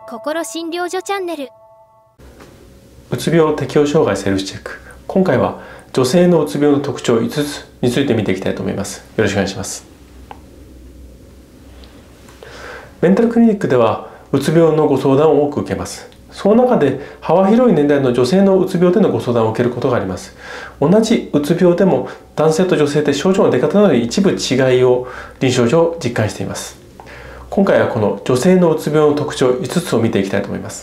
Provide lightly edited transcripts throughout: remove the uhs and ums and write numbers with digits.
心診療所チャンネル。 うつ病適応障害セルフチェック。今回は女性のうつ病の特徴5つについて見ていきたいと思います。よろしくお願いします。メンタルクリニックではうつ病のご相談を多く受けます。その中で幅広い年代の女性のうつ病でのご相談を受けることがあります。同じうつ病でも男性と女性で症状の出方などに一部違いを臨床上実感しています。今回はこの女性のうつ病の特徴5つを見ていきたいと思います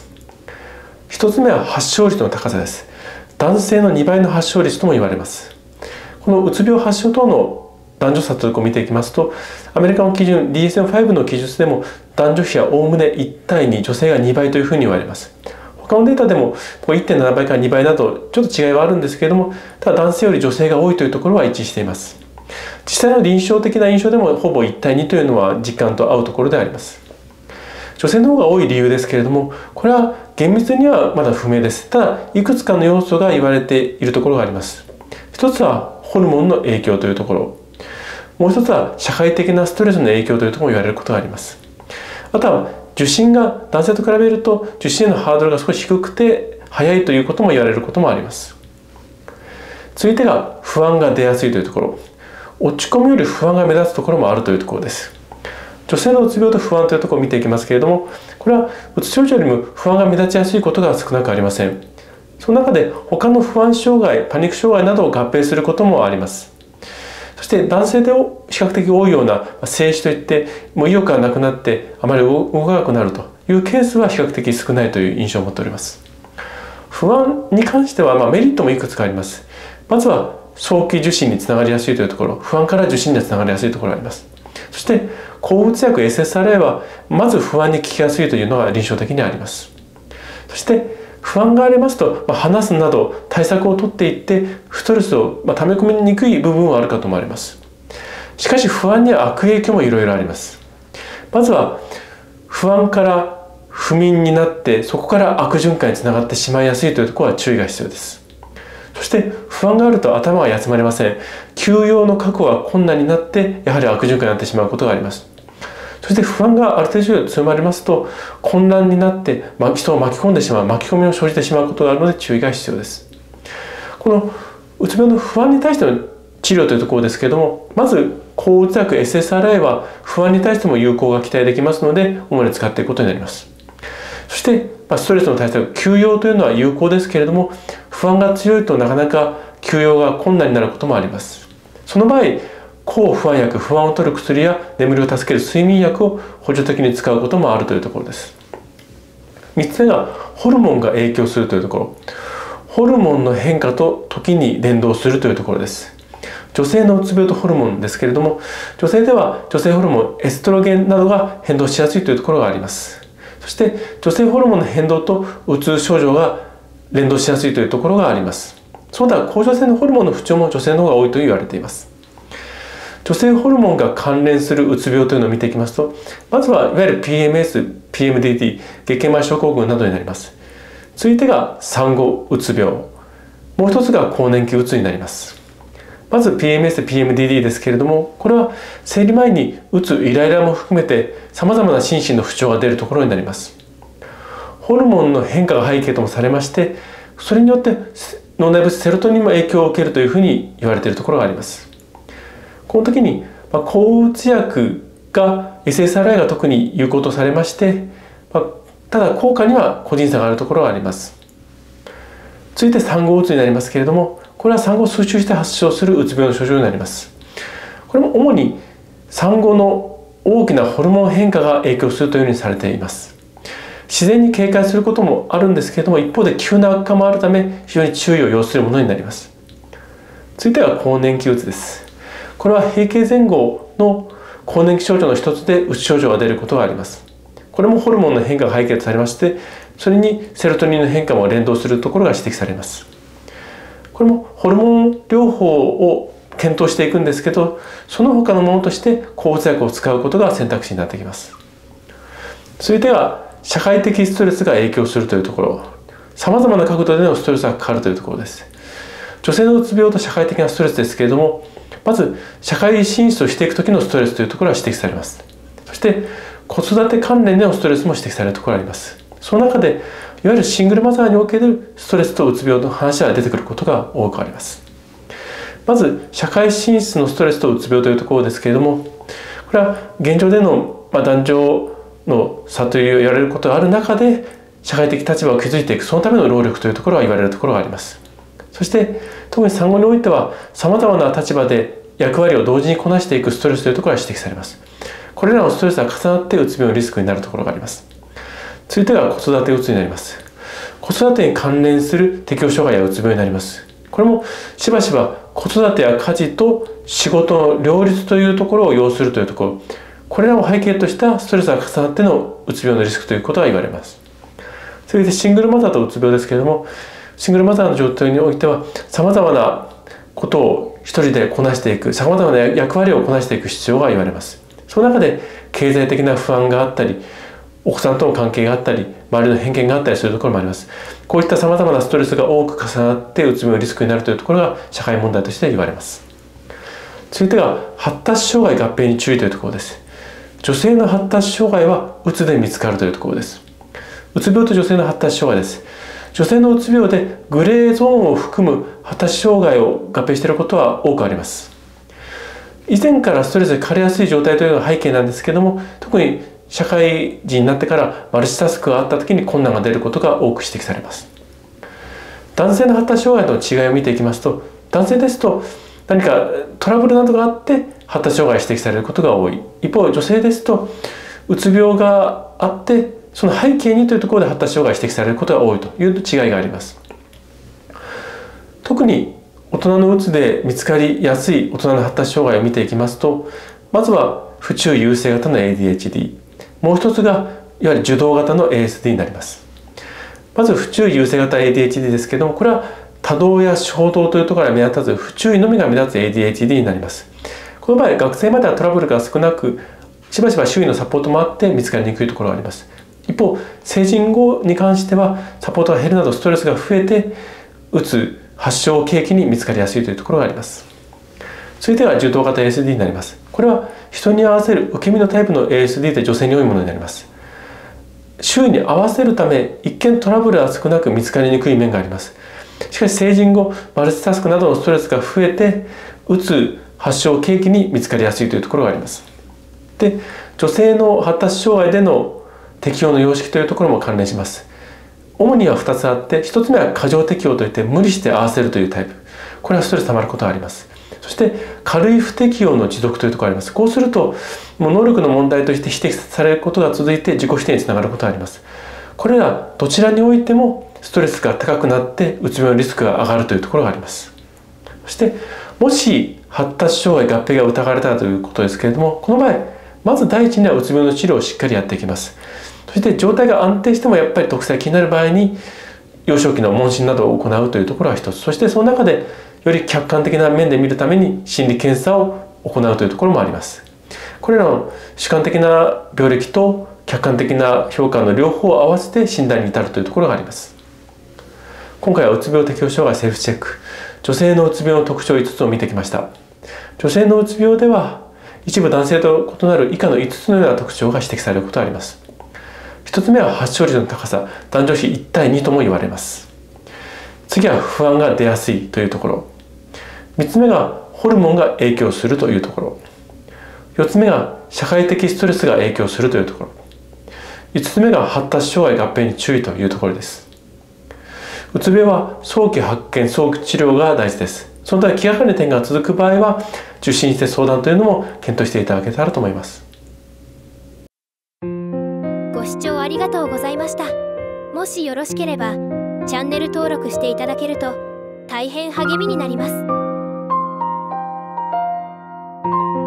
。1つ目は発症率の高さです。男性の2倍の発症率とも言われます。このうつ病発症等の男女差というのを見ていきますと、アメリカの基準 DSM-5 の記述でも男女比はおおむね1対2、女性が2倍というふうに言われます。他のデータでも 1.7 倍から2倍などちょっと違いはあるんですけれども、ただ男性より女性が多いというところは一致しています。実際の臨床的な印象でもほぼ1対2というのは実感と合うところであります。女性の方が多い理由ですけれども、これは厳密にはまだ不明です。ただいくつかの要素が言われているところがあります。一つはホルモンの影響というところ、もう一つは社会的なストレスの影響というところも言われることがあります。あとは受診が男性と比べると受診へのハードルが少し低くて早いということも言われることもあります。続いてが不安が出やすいというところ、落ち込みより不安が目立つところもあるというところです。女性のうつ病と不安というところを見ていきますけれども、これはうつ症状よりも不安が目立ちやすいことが少なくありません。その中で他の不安障害、パニック障害などを合併することもあります。そして男性で比較的多いような静止といってもう意欲がなくなってあまり動かなくなるというケースは比較的少ないという印象を持っております。不安に関してはメリットもいくつかあります。まずは早期受診につながりやすいというところ、不安から受診につながりやすいところがあります。そして抗うつ薬 SSRI はまず不安に効きやすいというのが臨床的にあります。そして不安がありますと、話すなど対策を取っていってストレスを溜め込みにくい部分はあるかと思われます。しかし不安には悪影響もいろいろあります。まずは不安から不眠になってそこから悪循環につながってしまいやすいというところは注意が必要です。そして不安があると頭が休まりません。休養の確保が困難になってやはり悪循環になってしまうことがあります。そして不安がある程度強まりますと混乱になって人を巻き込んでしまう、巻き込みを生じてしまうことがあるので注意が必要です。このうつ病の不安に対しての治療というところですけれども、まず抗うつ薬 SSRI は不安に対しても有効が期待できますので主に使っていくことになります。そしてストレスの対策、休養というのは有効ですけれども、不安が強いとなかなか休養が困難になることもあります。その場合抗不安薬、不安を取る薬や眠りを助ける睡眠薬を補助的に使うこともあるというところです。3つ目がホルモンが影響するというところ、ホルモンの変化と時に連動するというところです。女性のうつ病とホルモンですけれども、女性では女性ホルモンエストロゲンなどが変動しやすいというところがあります。そして女性ホルモンの変動とうつ症状が連動しやすいというところがあります。その他甲状腺のホルモンの不調も女性の方が多いと言われています。女性ホルモンが関連するうつ病というのを見ていきますと、まずはいわゆる PMS、PMDD、月経前症候群などになります。続いてが産後うつ病、もう一つが更年期うつになります。まず PMS、PMDD ですけれども、これは生理前にうつ、イライラも含めてさまざまな心身の不調が出るところになります。ホルモンの変化が背景ともされまして、それによって脳内物質セロトニンも影響を受けるというふうに言われているところがあります。この時に抗うつ薬が SSRI が特に有効とされまして、ただ効果には個人差があるところがあります。続いて産後うつになりますけれども、これは産後数週して発症するうつ病の症状になります。これも主に産後の大きなホルモン変化が影響するというふうにされています。自然に警戒することもあるんですけれども、一方で急な悪化もあるため非常に注意を要するものになります。続いては更年期うつです。これは閉経前後の更年期症状の一つでうつ症状が出ることがあります。これもホルモンの変化が背景とされまして、それにセロトニンの変化も連動するところが指摘されます。これもホルモン療法を検討していくんですけど、その他のものとして抗うつ薬を使うことが選択肢になってきます。続いては社会的ストレスが影響するというところ、さまざまな角度でのストレスがかかるというところです。女性のうつ病と社会的なストレスですけれども、まず社会進出をしていく時のストレスというところが指摘されます。そして子育て関連でのストレスも指摘されるところがあります。 その中でいわゆるシングルマザーにおけるストレスとうつ病の話が出てくることが多くあります。まず社会進出のストレスとうつ病というところですけれども、これは現状での男女の差という言われることがある中で社会的立場を築いていく、そのための労力というところが言われるところがあります。そして特に産後においてはさまざまな立場で役割を同時にこなしていくストレスというところが指摘されます。これらのストレスが重なってうつ病のリスクになるところがあります。続いては子育てうつになります。子育てに関連する適応障害やうつ病になります。これもしばしば子育てや家事と仕事の両立というところを要するというところ、これらを背景としたストレスが重なってのうつ病のリスクということが言われます。続いてシングルマザーとうつ病ですけれども、シングルマザーの状態においてはさまざまなことを一人でこなしていく、さまざまな役割をこなしていく必要が言われます。その中で経済的な不安があったり、お子さんとの関係があったり、周りの偏見があったりするところもあります。こういったさまざまなストレスが多く重なってうつ病のリスクになるというところが社会問題として言われます。続いては発達障害合併に注意というところです。女性の発達障害はうつで見つかるというところです。うつ病と女性の発達障害です。女性のうつ病でグレーゾーンを含む発達障害を合併していることは多くあります。以前からストレスで枯れやすい状態というのが背景なんですけども、特に社会人になってからマルチタスクがあった時に困難が出ることが多く指摘されます。男性の発達障害との違いを見ていきますと、男性ですと何かトラブルなどがあって発達障害が指摘されることが多い。一方女性ですとうつ病があってその背景にというところで発達障害が指摘されることが多いという違いがあります。特に大人のうつで見つかりやすい大人の発達障害を見ていきますと、まずは不注意優勢型の ADHD、 もう一つがいわゆる受動型の ASD になります。まず不注意優勢型 ADHD ですけども、これは多動や衝動というところが目立たず不注意のみが目立つ ADHD になります。この場合学生まではトラブルが少なく、しばしば周囲のサポートもあって見つかりにくいところがあります。一方成人後に関してはサポートが減るなどストレスが増えてうつ発症契機に見つかりやすいというところがあります。続いては受動型 ASD になります。これは人に合わせる受け身のタイプの ASD で女性に多いものになります。周囲に合わせるため一見トラブルは少なく見つかりにくい面があります。しかし成人後マルチタスクなどのストレスが増えてうつ発症契機に見つかりやすいというところがあります。で、女性の発達障害での適応の様式というところも関連します。主には2つあって、1つ目は過剰適応といって無理して合わせるというタイプ。これはストレス溜まることがあります。そして軽い不適応の持続というところがあります。こうするともう能力の問題として指摘されることが続いて自己否定につながることがあります。これらどちらにおいてもストレスが高くなってうつ病のリスクが上がるというところがあります。そしてもし発達障害合併が疑われたらということですけれども、この場合まず第一にはうつ病の治療をしっかりやっていきます。そして状態が安定してもやっぱり特性が気になる場合に幼少期の問診などを行うというところが一つ、そしてその中でより客観的な面で見るために心理検査を行うというところもあります。これらの主観的な病歴と客観的な評価の両方を合わせて診断に至るというところがあります。今回はうつ病適応障害セルフチェック、女性のうつ病の特徴5つを見てきました。女性のうつ病では一部男性と異なる以下の5つのような特徴が指摘されることがあります。1つ目は発症率の高さ、男女比1対2とも言われます。次は不安が出やすいというところ。3つ目がホルモンが影響するというところ。4つ目が社会的ストレスが影響するというところ。5つ目が発達障害合併に注意というところです。うつ病は早期発見、早期治療が大事です。その他気がかりな点が続く場合は受診して相談というのも検討していただけたらと思います。 ご視聴ありがとうございました。もしよろしければチャンネル登録していただけると大変励みになります。